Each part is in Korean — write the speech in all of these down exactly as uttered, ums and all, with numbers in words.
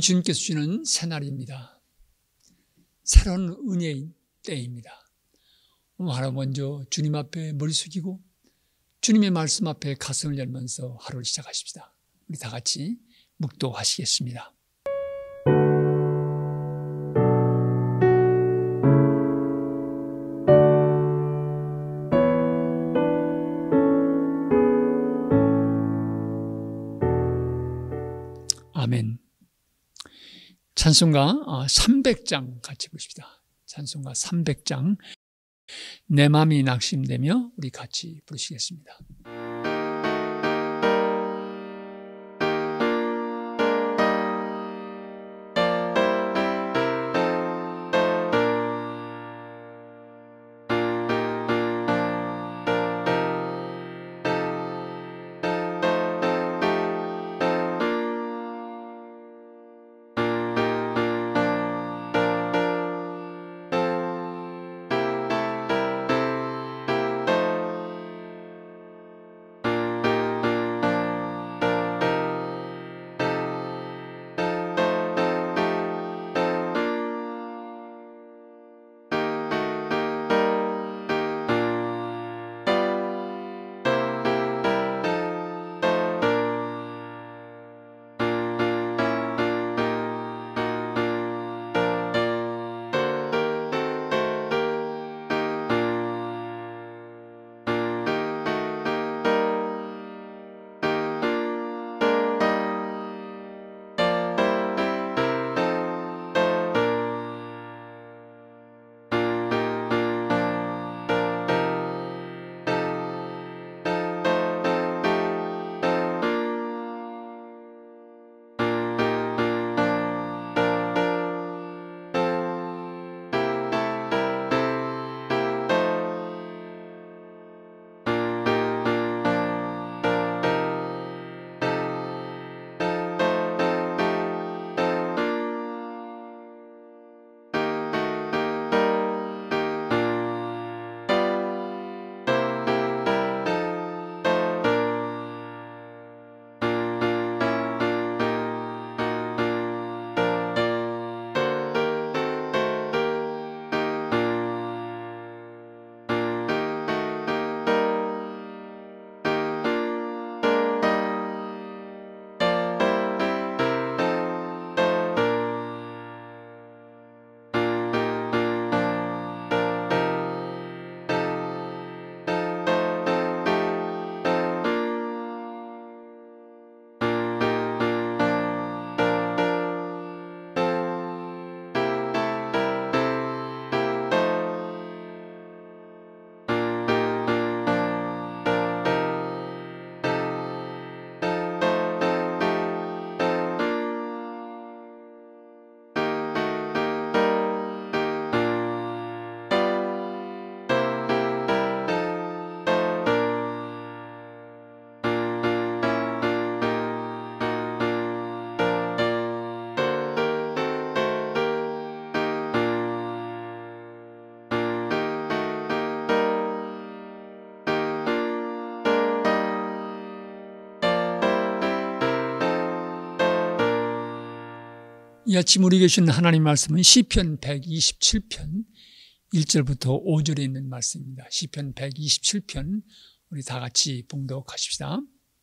우리 주님께서 주시는 새날입니다. 새로운 은혜의 때입니다. 하루 먼저 주님 앞에 머리 숙이고 주님의 말씀 앞에 가슴을 열면서 하루를 시작하십시다. 우리 다 같이 묵도하시겠습니다. 아멘. 찬송가 삼백 장 같이 보십시다. 찬송가 삼백 장 내 맘이 낙심되며 우리 같이 부르시겠습니다. 이 아침 우리 계신 하나님 말씀은 시편 백이십칠 편 일 절부터 오 절에 있는 말씀입니다. 시편 백이십칠 편 우리 다 같이 봉독하십시다.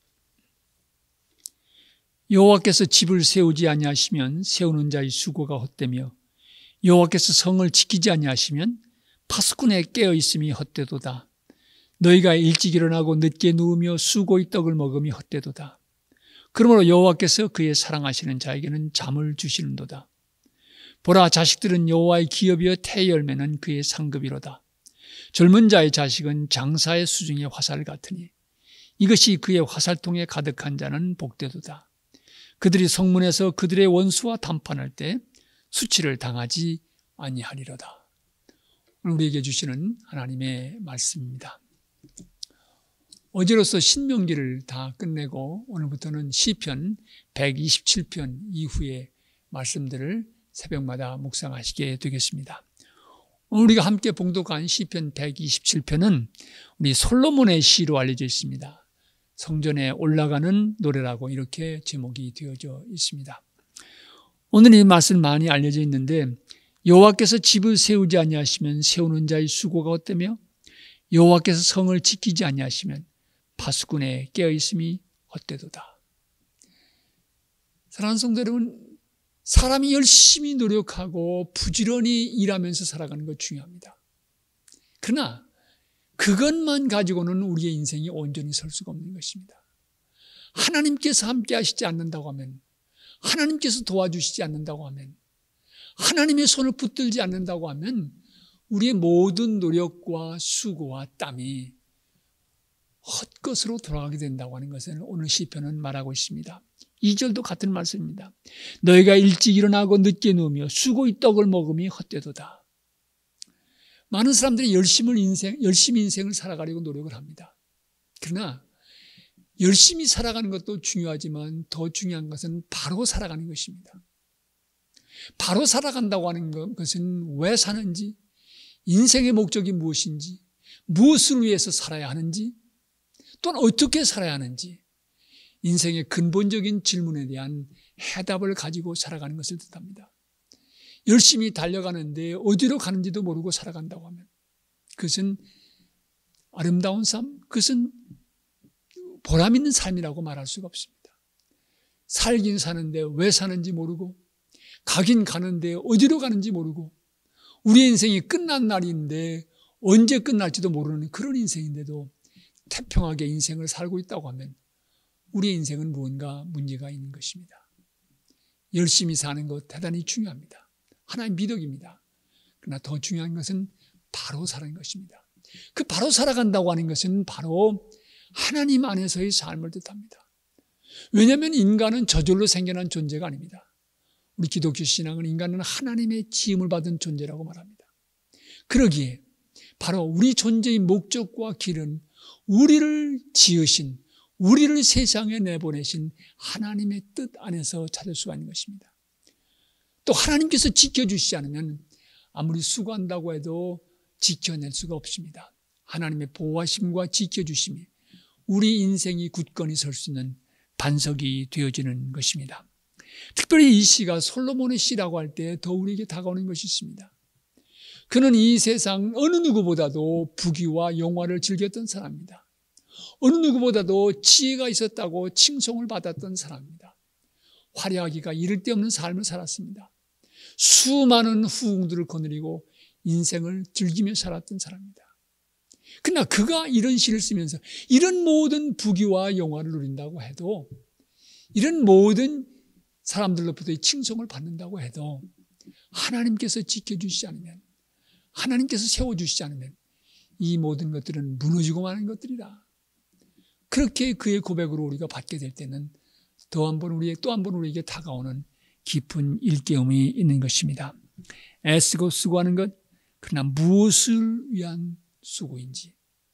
여호와께서 집을 세우지 아니하시면 세우는 자의 수고가 헛되며 여호와께서 성을 지키지 아니하시면 파수꾼의 깨어있음이 헛되도다. 너희가 일찍 일어나고 늦게 누우며 수고의 떡을 먹음이 헛되도다. 그러므로 여호와께서 그의 사랑하시는 자에게는 잠을 주시는도다. 보라, 자식들은 여호와의 기업이여 태의 열매는 그의 상급이로다. 젊은 자의 자식은 장사의 수중의 화살 같으니 이것이 그의 화살통에 가득한 자는 복되도다. 그들이 성문에서 그들의 원수와 담판할 때 수치를 당하지 아니하리로다. 오늘 우리에게 주시는 하나님의 말씀입니다. 어제로서 신명기를 다 끝내고 오늘부터는 시편 백이십칠 편 이후의 말씀들을 새벽마다 묵상하시게 되겠습니다. 오늘 우리가 함께 봉독한 시편 백이십칠 편은 우리 솔로몬의 시로 알려져 있습니다. 성전에 올라가는 노래라고 이렇게 제목이 되어져 있습니다. 오늘 이 말씀 많이 알려져 있는데 여호와께서 집을 세우지 아니하시면 세우는 자의 수고가 헛되며 여호와께서 성을 지키지 아니하시면 파수꾼의 깨어있음이 헛되도다. 사랑하는 성도 여러분, 사람이 열심히 노력하고 부지런히 일하면서 살아가는 것 중요합니다. 그러나 그것만 가지고는 우리의 인생이 온전히 설 수가 없는 것입니다. 하나님께서 함께 하시지 않는다고 하면, 하나님께서 도와주시지 않는다고 하면, 하나님의 손을 붙들지 않는다고 하면 우리의 모든 노력과 수고와 땀이 헛것으로 돌아가게 된다고 하는 것을 오늘 시편은 말하고 있습니다. 이 절도 같은 말씀입니다. 너희가 일찍 일어나고 늦게 누우며 수고의 떡을 먹음이 헛되도다. 많은 사람들이 열심히 인생, 열심히 인생을 살아가려고 노력을 합니다. 그러나 열심히 살아가는 것도 중요하지만 더 중요한 것은 바로 살아가는 것입니다. 바로 살아간다고 하는 것은 왜 사는지, 인생의 목적이 무엇인지, 무엇을 위해서 살아야 하는지, 또는 어떻게 살아야 하는지 인생의 근본적인 질문에 대한 해답을 가지고 살아가는 것을 뜻합니다. 열심히 달려가는데 어디로 가는지도 모르고 살아간다고 하면 그것은 아름다운 삶, 그것은 보람 있는 삶이라고 말할 수가 없습니다. 살긴 사는데 왜 사는지 모르고, 가긴 가는데 어디로 가는지 모르고, 우리의 인생이 끝난 날인데 언제 끝날지도 모르는 그런 인생인데도 태평하게 인생을 살고 있다고 하면 우리의 인생은 무언가 문제가 있는 것입니다. 열심히 사는 것 대단히 중요합니다. 하나의 미덕입니다. 그러나 더 중요한 것은 바로 사는 것입니다. 그 바로 살아간다고 하는 것은 바로 하나님 안에서의 삶을 뜻합니다. 왜냐하면 인간은 저절로 생겨난 존재가 아닙니다. 우리 기독교 신앙은 인간은 하나님의 지음을 받은 존재라고 말합니다. 그러기에 바로 우리 존재의 목적과 길은 우리를 지으신, 우리를 세상에 내보내신 하나님의 뜻 안에서 찾을 수가 있는 것입니다. 또 하나님께서 지켜주시지 않으면 아무리 수고한다고 해도 지켜낼 수가 없습니다. 하나님의 보호하심과 지켜주심이 우리 인생이 굳건히 설 수 있는 반석이 되어지는 것입니다. 특별히 이 시가 솔로몬의 시라고 할 때 더 우리에게 다가오는 것이 있습니다. 그는 이 세상 어느 누구보다도 부귀와 영화를 즐겼던 사람입니다. 어느 누구보다도 지혜가 있었다고 칭송을 받았던 사람입니다. 화려하기가 이를 데 없는 삶을 살았습니다. 수많은 후궁들을 거느리고 인생을 즐기며 살았던 사람입니다. 그러나 그가 이런 시를 쓰면서 이런 모든 부귀와 영화를 누린다고 해도, 이런 모든 사람들로부터의 칭송을 받는다고 해도 하나님께서 지켜주시지 않으면, 하나님께서 세워주시지 않으면 이 모든 것들은 무너지고 마는 것들이라. 그렇게 그의 고백으로 우리가 받게 될 때는 더 한 번 우리의 또 한 번 우리에게 다가오는 깊은 일깨움이 있는 것입니다. 애쓰고 수고하는 것, 그러나 무엇을 위한 수고인지,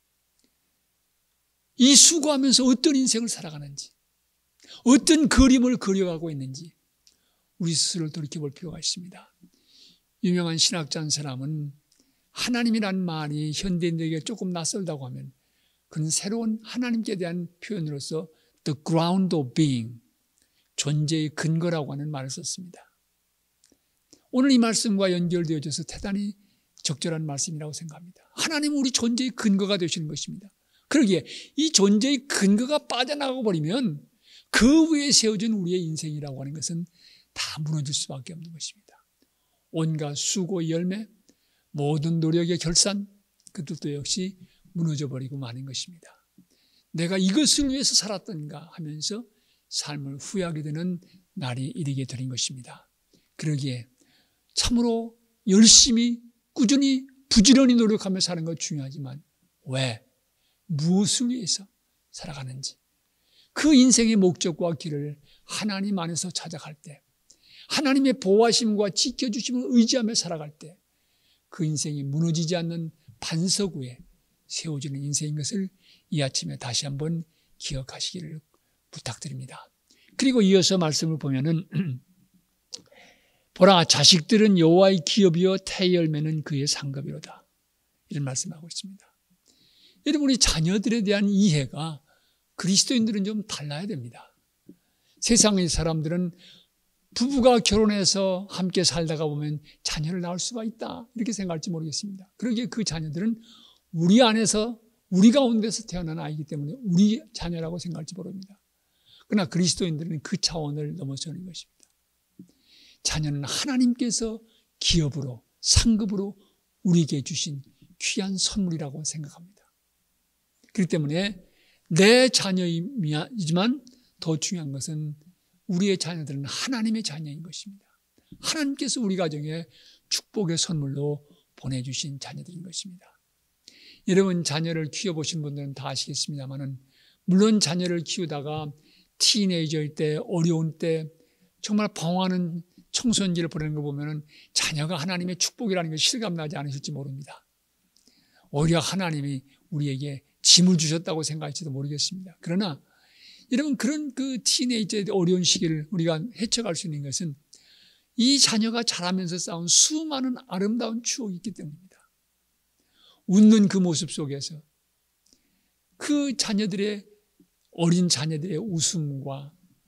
이 수고하면서 어떤 인생을 살아가는지, 어떤 그림을 그려가고 있는지 우리 스스로를 돌이켜볼 필요가 있습니다. 유명한 신학자 한 사람은 하나님이란 말이 현대인들에게 조금 낯설다고 하면 그는 새로운 하나님께 대한 표현으로서 the ground of being, 존재의 근거라고 하는 말을 썼습니다. 오늘 이 말씀과 연결되어져서 대단히 적절한 말씀이라고 생각합니다. 하나님은 우리 존재의 근거가 되시는 것입니다. 그러기에 이 존재의 근거가 빠져나가 버리면 그 위에 세워진 우리의 인생이라고 하는 것은 다 무너질 수밖에 없는 것입니다. 온갖 수고의 열매, 모든 노력의 결산, 그것도 역시 무너져버리고 마는 것입니다. 내가 이것을 위해서 살았던가 하면서 삶을 후회하게 되는 날이 이르게 되는 것입니다. 그러기에 참으로 열심히 꾸준히 부지런히 노력하며 사는 것 중요하지만 왜, 무엇을 위해서 살아가는지, 그 인생의 목적과 길을 하나님 안에서 찾아갈 때, 하나님의 보호하심과 지켜주심을 의지하며 살아갈 때 그 인생이 무너지지 않는 반석 위에 세워지는 인생인 것을 이 아침에 다시 한번 기억하시기를 부탁드립니다. 그리고 이어서 말씀을 보면은 보라, 자식들은 여호와의 기업이요 태의 열매는 그의 상급이로다, 이런 말씀하고 있습니다. 여러분, 우리 자녀들에 대한 이해가 그리스도인들은 좀 달라야 됩니다. 세상의 사람들은 부부가 결혼해서 함께 살다가 보면 자녀를 낳을 수가 있다 이렇게 생각할지 모르겠습니다. 그러기에 그 자녀들은 우리 안에서 우리 가운데서 태어난 아이기 때문에 우리 자녀라고 생각할지 모릅니다. 그러나 그리스도인들은 그 차원을 넘어서는 것입니다. 자녀는 하나님께서 기업으로 상급으로 우리에게 주신 귀한 선물이라고 생각합니다. 그렇기 때문에 내 자녀이지만 더 중요한 것은 우리의 자녀들은 하나님의 자녀인 것입니다. 하나님께서 우리 가정에 축복의 선물로 보내주신 자녀들인 것입니다. 여러분 자녀를 키워보신 분들은 다 아시겠습니다만은 물론 자녀를 키우다가 티네이저일 때 어려운 때 정말 방황하는 청소년기를 보내는 걸 보면은 자녀가 하나님의 축복이라는 걸 실감나지 않으실지 모릅니다. 오히려 하나님이 우리에게 짐을 주셨다고 생각할지도 모르겠습니다. 그러나 여러분 그런 그 티네이저의 어려운 시기를 우리가 헤쳐갈 수 있는 것은 이 자녀가 자라면서 쌓은 수많은 아름다운 추억이 있기 때문입니다. 웃는 그 모습 속에서 그 자녀들의 어린 자녀들의 웃음과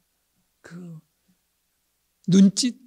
그 눈짓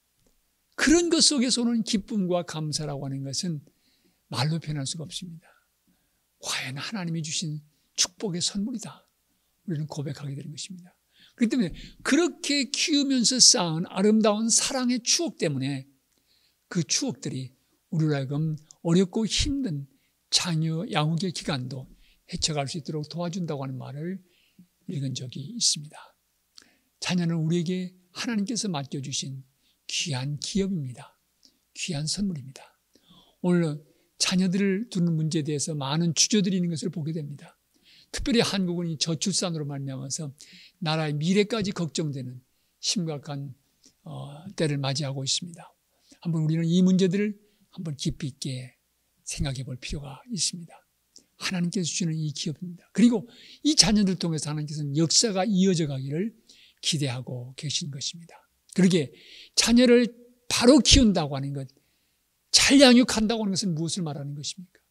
그런 것 속에서 오는 기쁨과 감사라고 하는 것은 말로 표현할 수가 없습니다. 과연 하나님이 주신 축복의 선물이다. 우리는 고백하게 되는 것입니다. 그렇기 때문에 그렇게 키우면서 쌓은 아름다운 사랑의 추억 때문에 그 추억들이 우리로 하여금 어렵고 힘든 자녀 양육의 기간도 헤쳐갈 수 있도록 도와준다고 하는 말을 읽은 적이 있습니다. 자녀는 우리에게 하나님께서 맡겨주신 귀한 기업입니다. 귀한 선물입니다. 오늘 자녀들을 두는 문제에 대해서 많은 주저들이 있는 것을 보게 됩니다. 특별히 한국은 이 저출산으로 말미암아서 나라의 미래까지 걱정되는 심각한 어, 때를 맞이하고 있습니다. 한번 우리는 이 문제들을 한번 깊이 있게 생각해 볼 필요가 있습니다. 하나님께서 주시는 이 기업입니다. 그리고 이 자녀들 통해서 하나님께서는 역사가 이어져 가기를 기대하고 계신 것입니다. 그러기에 자녀를 바로 키운다고 하는 것, 잘 양육한다고 하는 것은 무엇을 말하는 것입니까?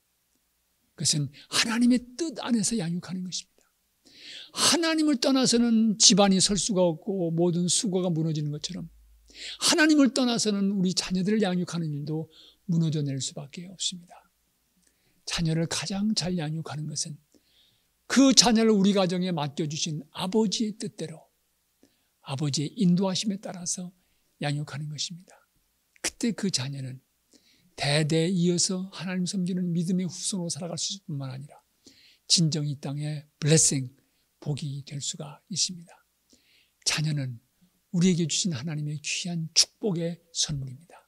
그것은 하나님의 뜻 안에서 양육하는 것입니다. 하나님을 떠나서는 집안이 설 수가 없고 모든 수고가 무너지는 것처럼 하나님을 떠나서는 우리 자녀들을 양육하는 일도 무너져 낼 수밖에 없습니다. 자녀를 가장 잘 양육하는 것은 그 자녀를 우리 가정에 맡겨주신 아버지의 뜻대로 아버지의 인도하심에 따라서 양육하는 것입니다. 그때 그 자녀는 대대 이어서 하나님 섬기는 믿음의 후손으로 살아갈 수뿐만 아니라 진정 이 땅의 블레싱, 복이 될 수가 있습니다. 자녀는 우리에게 주신 하나님의 귀한 축복의 선물입니다.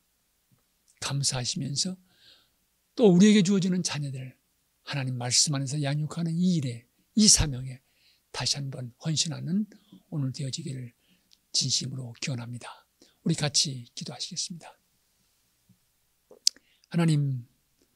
감사하시면서 또 우리에게 주어지는 자녀들 하나님 말씀 안에서 양육하는 이 일에 이 사명에 다시 한번 헌신하는 오늘 되어지기를 진심으로 기원합니다. 우리 같이 기도하시겠습니다. 하나님,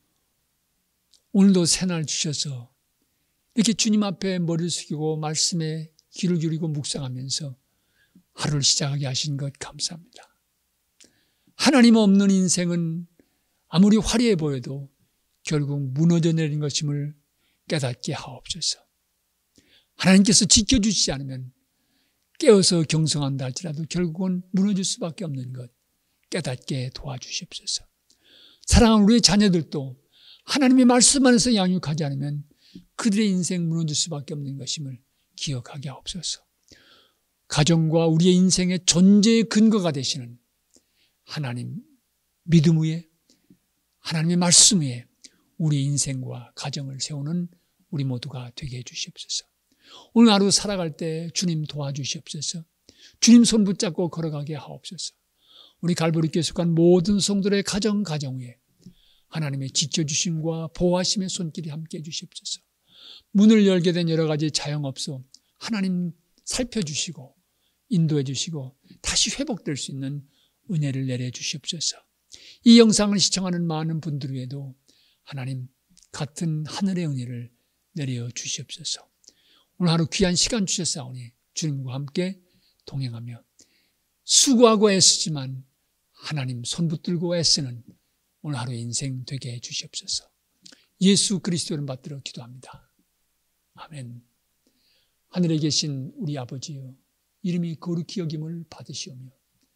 오늘도 새날 주셔서 이렇게 주님 앞에 머리를 숙이고 말씀에 귀를 기울이고 묵상하면서 하루를 시작하게 하신 것 감사합니다. 하나님 없는 인생은 아무리 화려해 보여도 결국 무너져 내린 것임을 깨닫게 하옵소서. 하나님께서 지켜주시지 않으면 깨어서 경성한다 할지라도 결국은 무너질 수밖에 없는 것 깨닫게 도와주시옵소서. 사랑하는 우리의 자녀들도 하나님의 말씀 안에서 양육하지 않으면 그들의 인생 무너질 수밖에 없는 것임을 기억하게 하옵소서. 가정과 우리의 인생의 존재의 근거가 되시는 하나님 믿음 위에 하나님의 말씀 위에 우리 인생과 가정을 세우는 우리 모두가 되게 해주시옵소서. 오늘 하루 살아갈 때 주님 도와주시옵소서. 주님 손 붙잡고 걸어가게 하옵소서. 우리 갈보리교회 속한 모든 성도들의 가정 가정 위에 하나님의 지켜주심과 보호하심의 손길이 함께해 주시옵소서. 문을 열게 된 여러 가지 자영업소 하나님 살펴주시고 인도해 주시고 다시 회복될 수 있는 은혜를 내려 주시옵소서. 이 영상을 시청하는 많은 분들 위에도 하나님 같은 하늘의 은혜를 내려 주시옵소서. 오늘 하루 귀한 시간 주셨사오니 주님과 함께 동행하며 수고하고 애쓰지만 하나님 손 붙들고 애쓰는 오늘 하루의 인생 되게 해 주시옵소서. 예수 그리스도를 받들어 기도합니다. 아멘. 하늘에 계신 우리 아버지여, 이름이 거룩히 여김을 받으시오며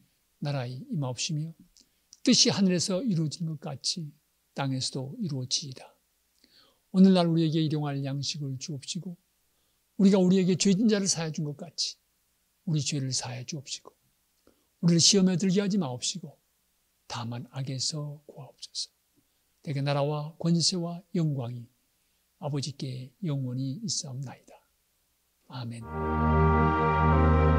나라의 임하옵시며 뜻이 하늘에서 이루어진 것 같이 땅에서도 이루어지이다. 오늘날 우리에게 일용할 양식을 주옵시고 우리가 우리에게 죄진 자를 사하여 준 것 같이 우리 죄를 사하여 주옵시고 우리를 시험에 들게 하지 마옵시고 다만 악에서 구하옵소서. 대개 나라와 권세와 영광이 아버지께 영원히 있사옵나이다. 아멘.